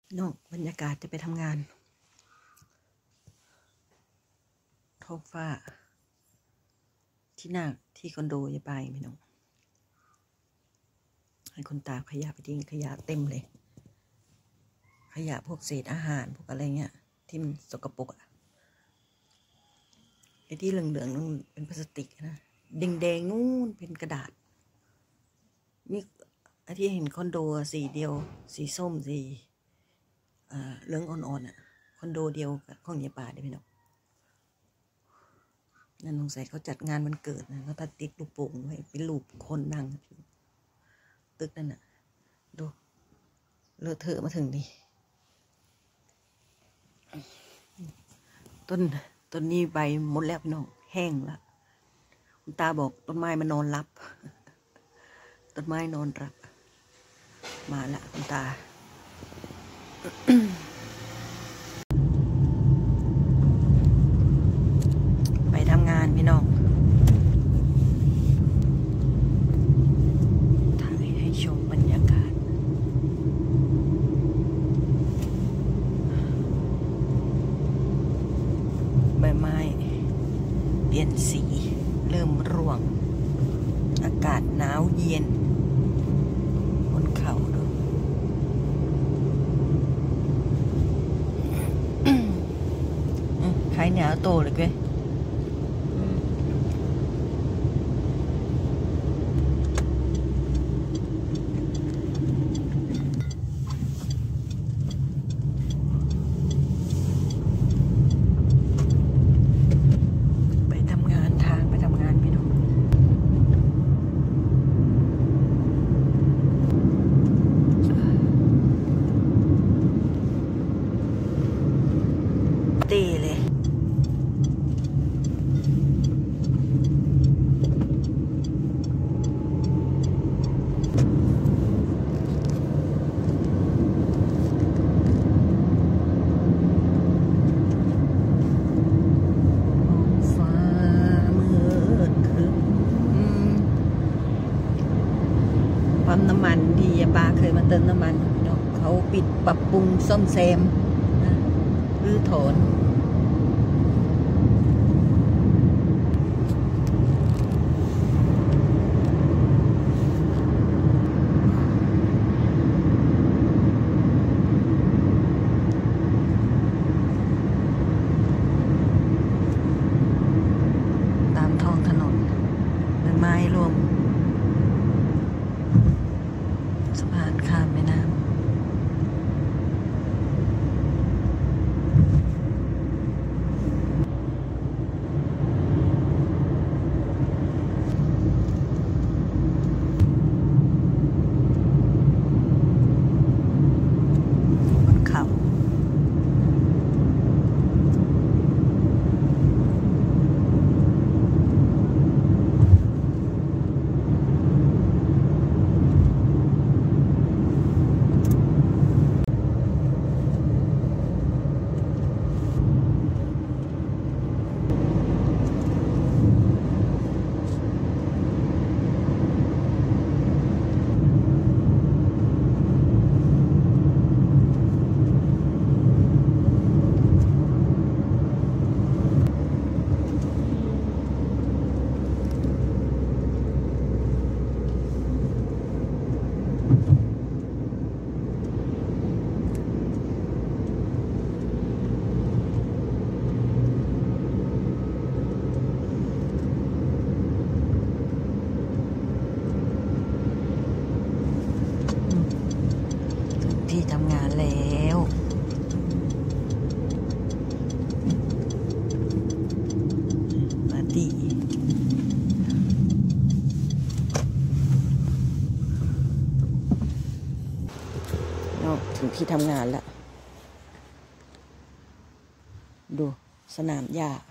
น้องบรรยากาศจะไปทำงานท้องฟ้าที่หน้าที่คอนโดอย่าไปพี่น้องให้คนตากขยะไปทิ้งขยะเต็มเลยขยะพวกเศษอาหารพวกอะไรเงี้ยที่มันสกปรกไอ้ที่เหลืองๆนั่นเป็นพลาสติกนะแดงๆนู่นเป็นกระดาษนี่ไอ้ที่เห็นคอนโดสีเดียวสีส้มสีเหลืองอ่อนๆคอนโดเดียวกับของยายป่าได้พี่น้องนั่นสงสัยเขาจัดงานวันเกิดนะเขาตัดติดลูกโป่งไว้เป็นรูปคนนั่งตึกนั่นน่ะดูเลอะเทอะมาถึงนี่ต้นนี้ใบหมดแล้วพี่น้องแห้งแล้วคุณตาบอกต้นไม้มันนอนรับต้นไม้นอนรับมาละคุณตาไปทำงานพี่น้องถ่ายให้ชมบรรยากาศใบไม้เปลี่ยนสีเริ่มร่วงอากาศหนาวเย็นบนเขาดูใครหนาวโตเลยเว้ยตีเลยฟ้ามืดครึ้มปั๊มน้ำมันที่ยาปาเคยมาเติมน้ำมันเขาปิดปรับปรุงซ่อมแซมรื้อถอนตามท้องถนนเป็นไม้รวมสะพานข้ามแม่น้ำที่ทำงานแล้วปาร์ตี้ถึงที่ทำงานแล้วดูสนามหญ้า